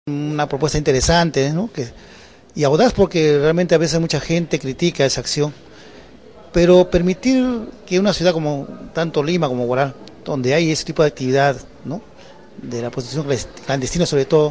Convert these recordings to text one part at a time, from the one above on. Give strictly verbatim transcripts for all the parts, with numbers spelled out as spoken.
Una propuesta interesante, ¿no? que, y audaz, porque realmente a veces mucha gente critica esa acción, pero permitir que una ciudad como tanto Lima como Huaral, donde hay ese tipo de actividad, ¿no? de la prostitución clandestina sobre todo,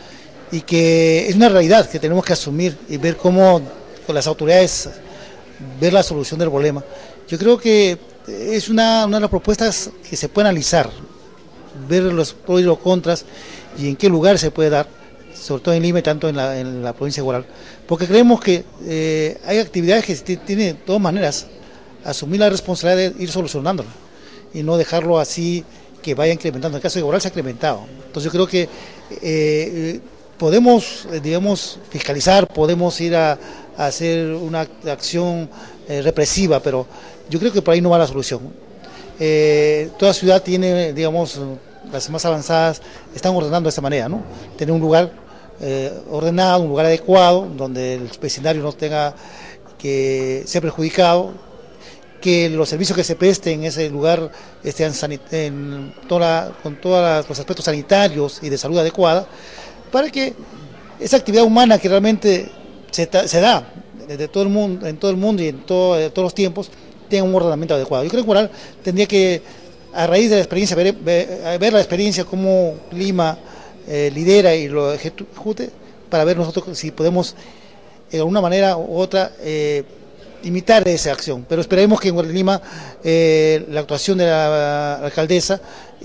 y que es una realidad que tenemos que asumir y ver cómo con las autoridades ver la solución del problema. Yo creo que es una, una de las propuestas que se puede analizar, ver los pros y los contras y en qué lugar se puede dar, sobre todo en Lima y tanto en la, en la provincia de Huaral, porque creemos que eh, hay actividades que tienen de todas maneras asumir la responsabilidad de ir solucionándola y no dejarlo así que vaya incrementando. En el caso de Huaral se ha incrementado, entonces yo creo que eh, podemos, digamos, fiscalizar, podemos ir a, a hacer una acción eh, represiva, pero yo creo que por ahí no va la solución. Eh, toda ciudad tiene, digamos, las más avanzadas están ordenando de esta manera, ¿no? Tener un lugar eh, ordenado, un lugar adecuado, donde el vecindario no tenga que ser perjudicado, que los servicios que se presten en ese lugar estén en toda, con todos los aspectos sanitarios y de salud adecuada, para que esa actividad humana que realmente se, se da de todo el mundo, en todo el mundo y en todo, en todos los tiempos, tenga un ordenamiento adecuado. Yo creo que Huaral tendría que, a raíz de la experiencia, ver, ver, ver la experiencia cómo Lima eh, lidera y lo ejecute, para ver nosotros si podemos de alguna manera u otra eh, imitar esa acción. Pero esperemos que en Lima eh, la actuación de la, la alcaldesa,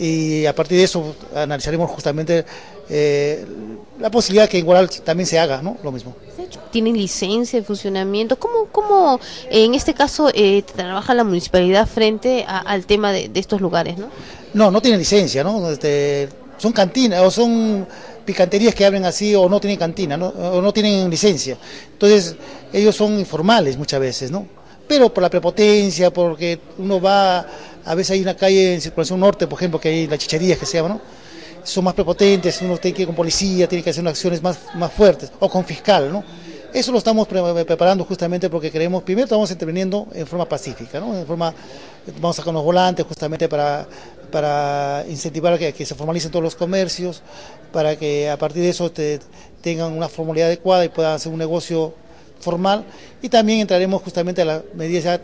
y a partir de eso analizaremos justamente eh, la posibilidad que en Huaral también se haga, ¿no? Lo mismo. ¿Tienen licencia de funcionamiento? ¿Cómo, cómo en este caso eh, trabaja la municipalidad frente a, al tema de, de estos lugares, ¿no? No, no tienen licencia, ¿no? Este, son cantinas o son picanterías que abren así, o no tienen cantina, ¿no? O no tienen licencia. Entonces, ellos son informales muchas veces, ¿no? Pero por la prepotencia, porque uno va, a veces hay una calle en Circunvalación Norte, por ejemplo, que hay las chicherías que se llaman, ¿no? Son más prepotentes, uno tiene que ir con policía, tiene que hacer unas acciones más, más fuertes, o con fiscal, ¿no? Eso lo estamos pre preparando justamente porque queremos, primero estamos interviniendo en forma pacífica, ¿no? En forma, vamos a sacar unos volantes justamente para, para incentivar a que, que se formalicen todos los comercios, para que a partir de eso te, tengan una formalidad adecuada y puedan hacer un negocio formal, y también entraremos justamente a las medidas ya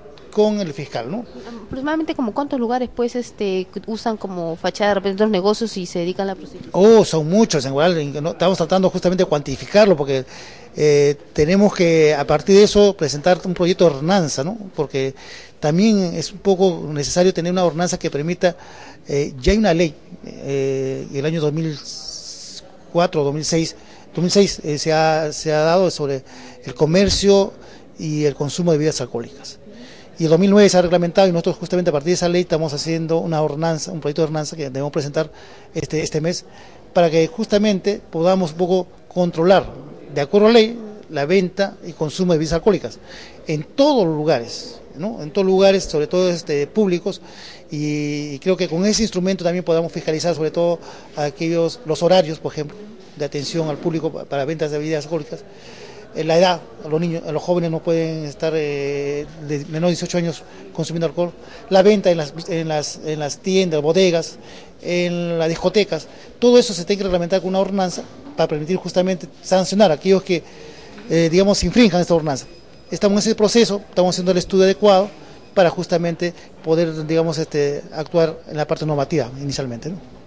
con el fiscal, ¿no? Aproximadamente como cuántos lugares pues este usan como fachada de repente los negocios y se dedican a la prostitución. Oh, son muchos en Huaral, ¿no? Estamos tratando justamente de cuantificarlo porque eh, tenemos que a partir de eso presentar un proyecto de ordenanza, ¿no? Porque también es un poco necesario tener una ordenanza que permita, eh, ya hay una ley, eh, el año dos mil cuatro, dos mil seis, dos mil seis eh, se, ha, se ha dado sobre el comercio y el consumo de bebidas alcohólicas. Y el dos mil nueve se ha reglamentado, y nosotros justamente a partir de esa ley estamos haciendo una ordenanza, un proyecto de ordenanza que debemos presentar este, este mes, para que justamente podamos un poco controlar, de acuerdo a la ley, la venta y consumo de bebidas alcohólicas en todos los lugares, ¿no? En todos los lugares, sobre todo este, públicos, y creo que con ese instrumento también podamos fiscalizar sobre todo aquellos, los horarios, por ejemplo, de atención al público para ventas de bebidas alcohólicas. En la edad, a los niños, a los jóvenes no pueden estar eh, de menos de dieciocho años consumiendo alcohol, la venta en las, en las, en las tiendas, bodegas, en las discotecas, todo eso se tiene que reglamentar con una ordenanza para permitir justamente sancionar a aquellos que, eh, digamos, infrinjan esta ordenanza. Estamos en ese proceso, estamos haciendo el estudio adecuado para justamente poder, digamos, este, actuar en la parte normativa inicialmente, ¿no?